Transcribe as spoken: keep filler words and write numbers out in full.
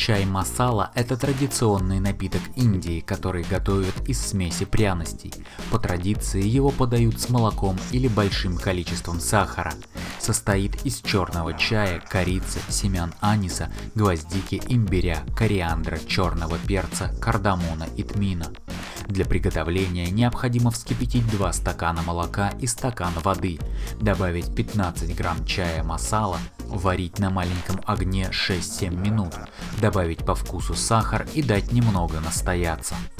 Чай масала – это традиционный напиток Индии, который готовят из смеси пряностей. По традиции его подают с молоком или большим количеством сахара. Состоит из черного чая, корицы, семян аниса, гвоздики, имбиря, кориандра, черного перца, кардамона и тмина. Для приготовления необходимо вскипятить два стакана молока и стакан воды, добавить пятнадцать грамм чая масала, варить на маленьком огне шесть-семь минут, добавить по вкусу сахар и дать немного настояться.